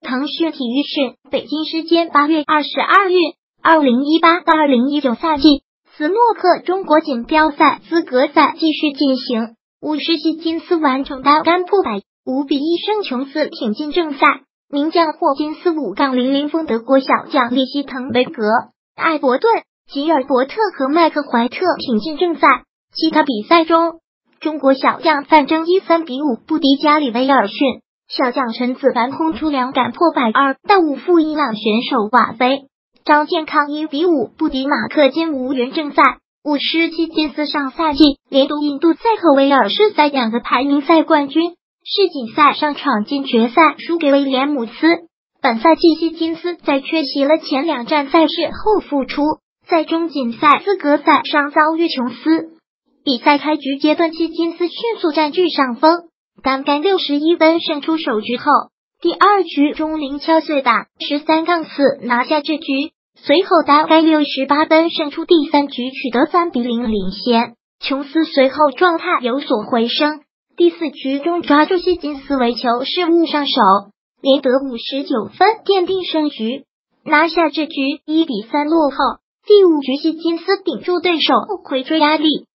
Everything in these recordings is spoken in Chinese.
腾讯体育讯，北京时间8月22日，2018到2019赛季斯诺克中国锦标赛资格赛继续进行，50系金丝完成单杆破百，5-1胜琼斯挺进正赛。名将霍金斯5-00封德国小将利希滕贝格、艾伯顿、吉尔伯特和麦克怀特挺进正赛。其他比赛中，中国小将范铮一3-5不敌加里维尔逊，小将陈子凡轰出2杆破百2-5负伊朗选手瓦菲，张健康1-5不敌马克金无缘正赛。50系金丝上赛季连夺印度赛和威尔士赛2个排名赛冠军，世锦赛上闯进决赛输给威廉姆斯。本赛季系金丝在缺席了前2站赛事后复出，在中锦赛资格赛上遭遇琼斯。比赛开局阶段，系金丝迅速占据上风，单杆61分胜出首局后，第2局中零敲碎打13-4拿下这局，随后单杆68分胜出第3局，取得3-0领先。琼斯随后状态有所回升，第4局中抓住系金丝围球失误上手，连得59分奠定胜局，拿下这局1-3落后。第5局系金丝顶住对手回追压力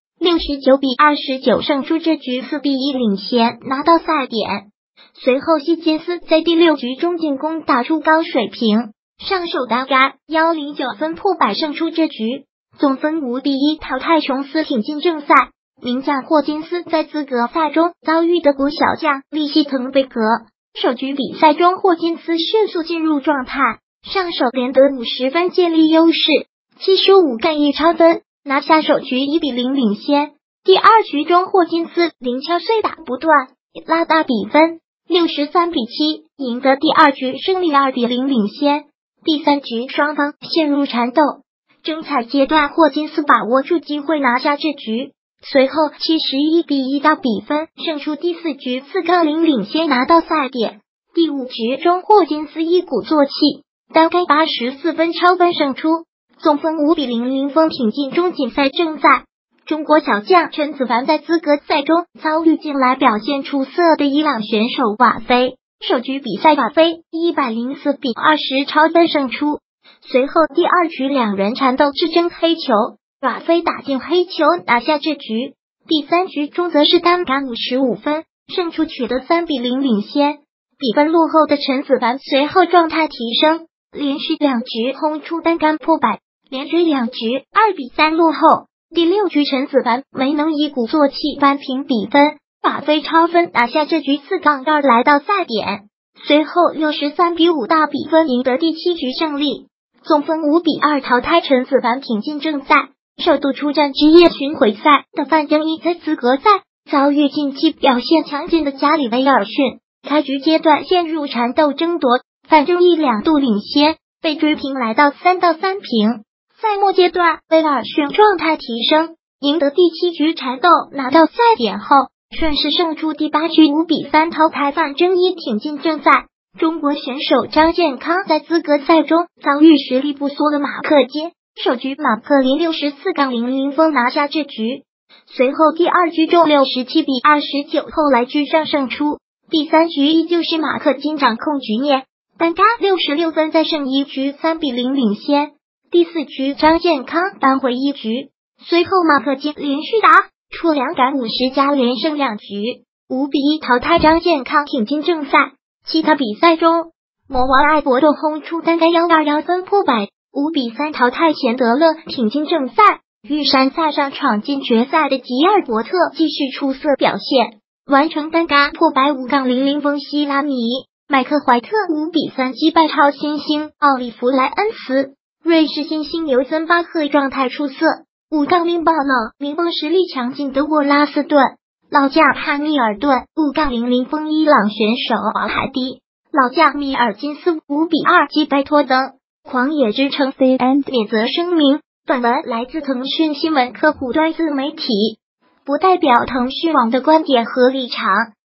，69-29胜出这局4-1领先，拿到赛点。随后系金丝在第6局中进攻打出高水平，上手单杆109分破百胜出这局，总分5-1淘汰琼斯挺进正赛。名将霍金斯在资格赛中遭遇德国小将利希滕贝格，首局比赛中霍金斯迅速进入状态，上手连得50分建立优势，75杆1超分拿下首局1-0领先。第2局中霍金斯零敲碎打不断，拉大比分63-7，赢得第2局胜利2-0领先。第3局双方陷入缠斗，争彩阶段霍金斯把握住机会拿下这局，随后71-1大比分胜出第4局4-0领先，拿到赛点。第5局中霍金斯一鼓作气，单杆84分超分胜出，总分5-0封挺进中锦赛正赛。中国小将陈子凡在资格赛中遭遇近来表现出色的伊朗选手瓦菲，首局比赛瓦菲104-20超分胜出，随后第2局两人缠斗制争黑球，瓦菲打进黑球拿下这局。第3局中则是单杆55分胜出，取得3-0领先。比分落后的陈子凡随后状态提升，连续2局轰出单杆破百，连追2局2-3落后。第6局陈子凡没能一鼓作气扳平比分，瓦菲超分拿下这局4-2来到赛点，随后63-5大比分赢得第7局胜利，总分5-2淘汰陈子凡挺进正赛。首度出战职业巡回赛的范铮一在资格赛遭遇近期表现强劲的加里维尔逊，开局阶段陷入缠斗争夺，范铮一2度领先，被追平来到3-3平。赛末阶段维尔逊状态提升，赢得第7局缠斗拿到赛点后，顺势胜出第8局5-3淘汰范铮一挺进正赛。中国选手张健康在资格赛中遭遇实力不缩的马克金，首局马克林64-00封拿下这局，随后第2局中67-29后来居上胜出。第3局依旧是马克金掌控局面，单杆66分再胜1局3-0领先。第4局张健康扳回1局，随后马克金连续打出2杆50加连胜2局，5-1淘汰张健康挺进正赛。其他比赛中，魔王艾伯顿轰出单杆121分破百，5-3淘汰钱德勒挺进正赛。玉山赛上闯进决赛的吉尔伯特继续出色表现，完成单杆破百5-00封希拉米，麦克怀特5-3击败超新星奥利弗莱恩斯。瑞士新星尤森巴赫状态出色，5-0爆冷零封实力强劲的沃拉斯顿，老将汉密尔顿5-00封伊朗选手奥海迪，老将米尔金斯5-2击败托登。狂野之城 CN 免责声明，本文来自腾讯新闻客户端自媒体，不代表腾讯网的观点和立场。